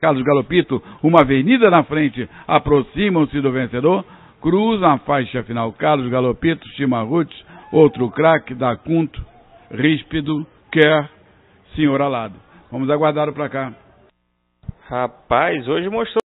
Carlos Galopito, uma avenida na frente, aproximam-se do vencedor, cruzam a faixa final. Carlos Galopito, Chimarruts, outro craque, Dacunto, Ríspido, Quer, Senhor Alado. Vamos aguardar o placar. Rapaz, hoje mostrou